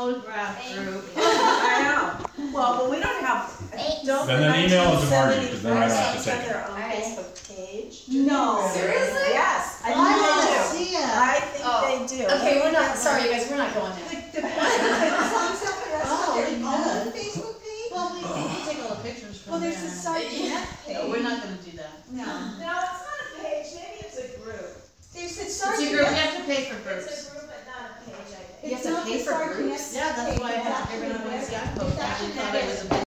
photograph group. I know. Well, but we don't have. Don't Then an email is a margin, because then I don't have to take have it. their own Facebook page. No. Seriously? Yes, I I think wanna they do. see it. I think they do. Okay, we're not, sorry you guys, we're not going there. The songs up there, that's Oh, not their we own could. Facebook page? Well, we can take all the pictures from Well, there. there's a site connect page. No, we're not gonna do that. No. No, it's not a page, maybe it's a group. They said It's Sergeant. a group, you have to pay for It's groups. a group, but not a page, I think. You have to pay for groups? Yeah, that's why I had to get rid of my CI post, I thought it was a